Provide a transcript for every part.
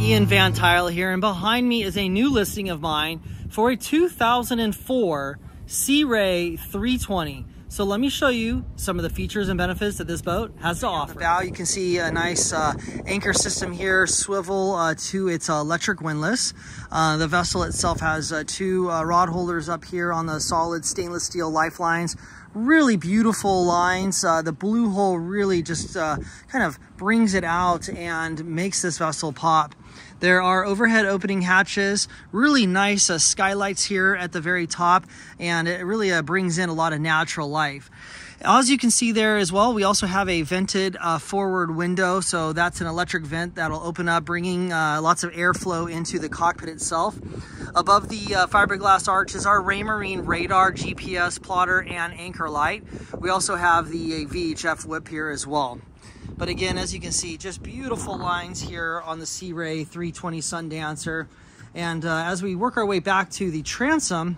Ian Van Tile here, and behind me is a new listing of mine for a 2004 Sea Ray 320. So let me show you some of the features and benefits that this boat has to offer. Bow, you can see a nice anchor system here, swivel to its electric windlass. The vessel itself has two rod holders up here on the solid stainless steel lifelines. Really beautiful lines. The blue hole really just kind of brings it out and makes this vessel pop. There are overhead opening hatches, really nice skylights here at the very top, and it really brings in a lot of natural life. As you can see there as well, we also have a vented forward window, so that's an electric vent that'll open up, bringing lots of airflow into the cockpit itself. Above the fiberglass arch is our Raymarine radar, GPS plotter, and anchor light. We also have the VHF whip here as well. But again, as you can see, just beautiful lines here on the Sea Ray 320 Sundancer. And as we work our way back to the transom,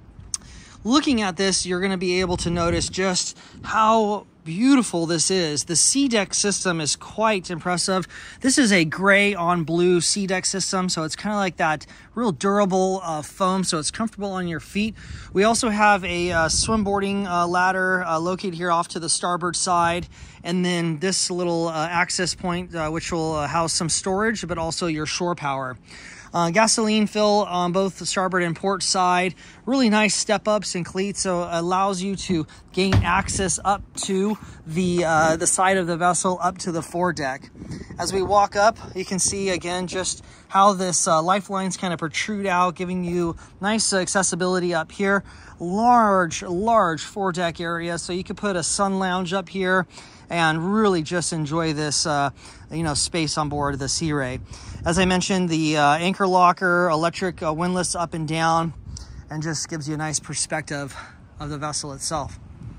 looking at this, you're going to be able to notice just how beautiful this is. The sea deck system is quite impressive. This is a gray on blue sea deck system, so it's kind of like that real durable foam, so it's comfortable on your feet. We also have a swimboarding ladder located here off to the starboard side, and then this little access point which will house some storage, but also your shore power. Gasoline fill on both the starboard and port side. Really nice step ups and cleats, so it allows you to gain access up to the side of the vessel, up to the foredeck. As we walk up, you can see again just how this lifelines kind of protrude out, giving you nice accessibility up here. Large foredeck area, so you could put a sun lounge up here and really just enjoy this space on board the Sea Ray. As I mentioned, the anchor locker, electric windlass up and down, and just gives you a nice perspective of the vessel itself.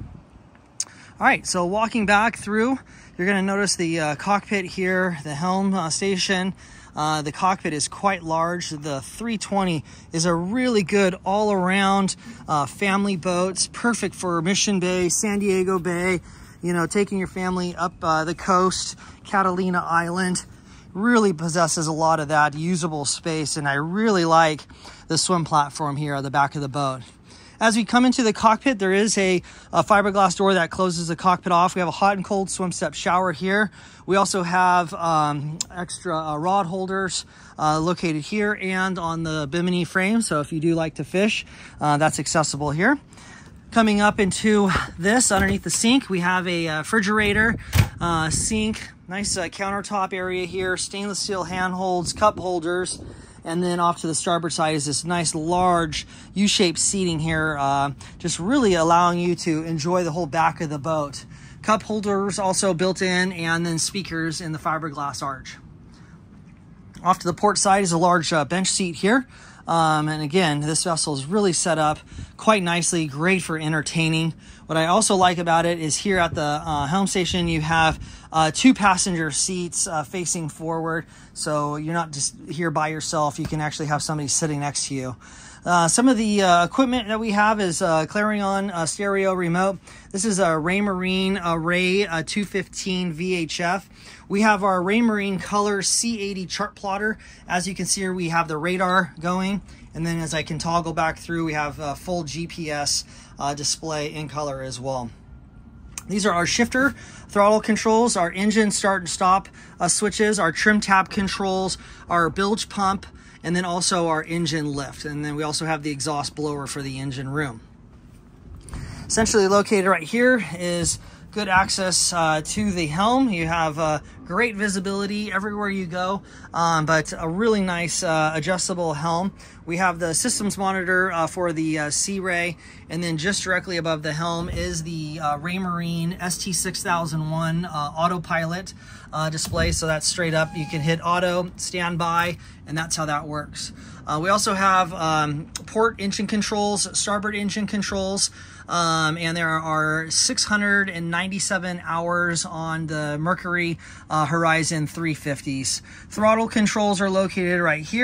All right, so walking back through, you're going to notice the cockpit here, the helm station. The cockpit is quite large. The 320 is a really good all-around family boat, perfect for Mission Bay, San Diego Bay, taking your family up the coast, Catalina Island. Really possesses a lot of that usable space, and I really like the swim platform here at the back of the boat. As we come into the cockpit, there is a fiberglass door that closes the cockpit off. We have a hot and cold swim step shower here. We also have extra rod holders located here and on the bimini frame, so if you do like to fish, that's accessible here. Coming up into this, underneath the sink, we have a refrigerator, sink, nice countertop area here, stainless steel handholds, cup holders, and then off to the starboard side is this nice large U-shaped seating here, just really allowing you to enjoy the whole back of the boat. Cup holders also built in, and then speakers in the fiberglass arch. Off to the port side is a large bench seat here. And again, this vessel is really set up quite nicely, great for entertaining. What I also like about it is here at the helm station, you have two passenger seats facing forward. So you're not just here by yourself. You can actually have somebody sitting next to you. Some of the equipment that we have is Clarion stereo remote. This is a Raymarine Ray 215 VHF. We have our Raymarine Color C80 chart plotter. As you can see here, we have the radar going. And then as I can toggle back through, we have a full GPS display in color as well. These are our shifter throttle controls, our engine start and stop switches, our trim tab controls, our bilge pump, and then also our engine lift. And then we also have the exhaust blower for the engine room. Essentially located right here is good access to the helm. You have great visibility everywhere you go, but a really nice adjustable helm. We have the systems monitor for the Sea Ray, and then just directly above the helm is the Raymarine ST6001 autopilot display. So that's straight up. You can hit auto, standby, and that's how that works. We also have port engine controls, starboard engine controls, and there are 697 hours on the Mercury Horizon 350s. Throttle controls are located right here.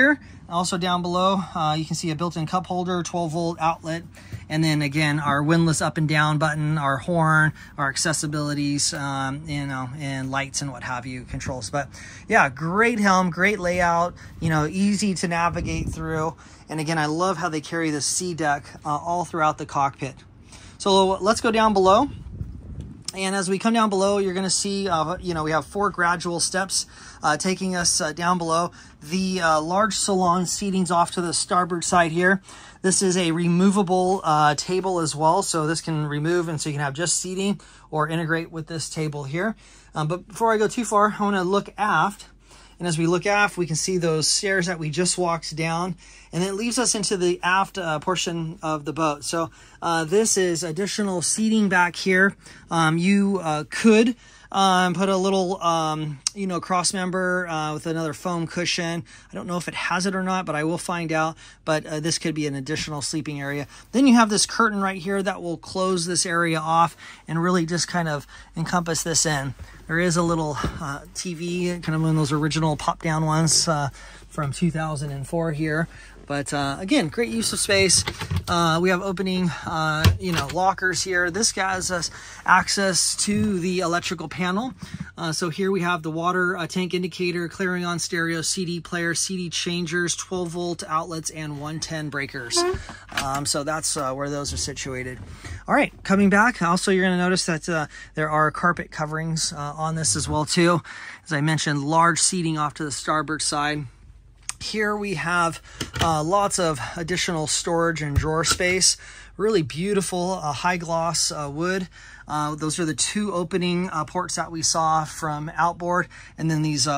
Also down below, you can see a built-in cup holder, 12-volt outlet, and then again, our windlass up and down button, our horn, our accessibilities, you know, and lights and what have you, controls. But yeah, great helm, great layout, you know, easy to navigate through. And again, I love how they carry the sea deck all throughout the cockpit. So let's go down below. And as we come down below, you're going to see, you know, we have 4 gradual steps taking us down below. The large salon seating's off to the starboard side here. This is a removable table as well, so this can remove, and so you can have just seating or integrate with this table here. But before I go too far, I want to look aft. And as we look aft, we can see those stairs that we just walked down, and it leaves us into the aft portion of the boat. So this is additional seating back here. You could put a little, you know, cross member with another foam cushion. I don't know if it has it or not, but I will find out. But this could be an additional sleeping area. Then you have this curtain right here that will close this area off and really just kind of encompass this in. There is a little TV, kind of one of those original pop-down ones from 2004 here. But again, great use of space. We have opening, you know, lockers here. This gives us access to the electrical panel. So here we have the water tank indicator, clearing on stereo, CD player, CD changers, 12-volt outlets, and 110 breakers. So that's where those are situated. All right, coming back, also you're going to notice that there are carpet coverings on this as well too. As I mentioned, large seating off to the starboard side. Here we have lots of additional storage and drawer space. Really beautiful high gloss wood. Those are the 2 opening ports that we saw from outboard, and then these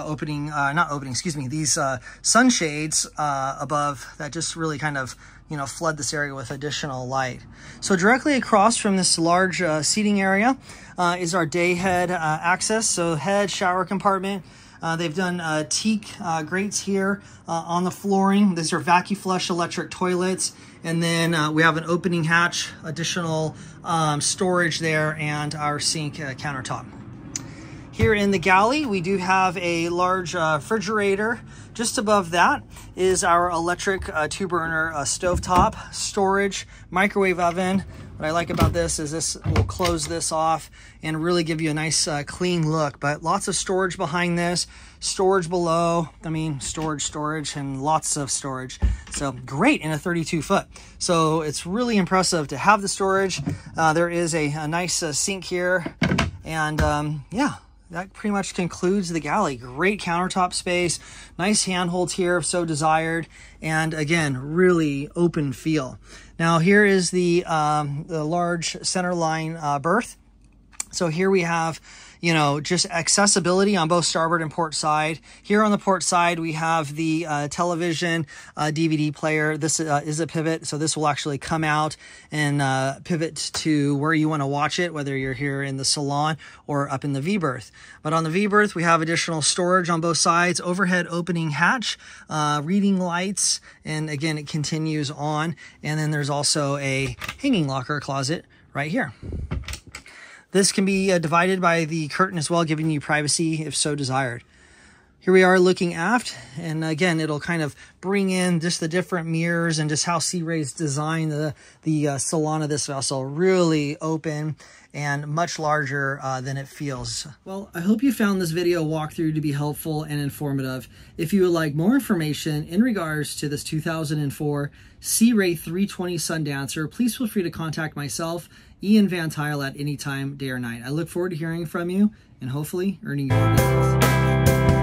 these sunshades above that just really kind of, you know, flood this area with additional light. So directly across from this large seating area is our day head access. So head, shower compartment. They've done teak grates here on the flooring. These are vacuum flush electric toilets. And then we have an opening hatch, additional storage there, and our sink countertop. Here in the galley, we do have a large refrigerator. Just above that is our electric 2-burner stovetop, storage, microwave oven. What I like about this is this will close this off and really give you a nice clean look. But lots of storage behind this, storage below. I mean, storage, and lots of storage. So great in a 32-foot. So it's really impressive to have the storage. There is a nice sink here. And yeah, that pretty much concludes the galley. Great countertop space, nice handholds here if so desired, and again, really open feel. Now here is the large centerline berth. So here we have, you know, just accessibility on both starboard and port side. Here on the port side, we have the television DVD player. This is a pivot, so this will actually come out and pivot to where you want to watch it, whether you're here in the salon or up in the V-berth. But on the V-berth, we have additional storage on both sides, overhead opening hatch, reading lights, and again, it continues on. And then there's also a hanging locker closet right here. This can be divided by the curtain as well, giving you privacy if so desired. Here we are looking aft, and again, it'll kind of bring in just the different mirrors and just how Sea Ray's designed the salon of this vessel. Really open and much larger than it feels. Well, I hope you found this video walkthrough to be helpful and informative. If you would like more information in regards to this 2004 Sea Ray 320 Sundancer, please feel free to contact myself, Ian Van Tile, at any time, day or night. I look forward to hearing from you and hopefully earning your business.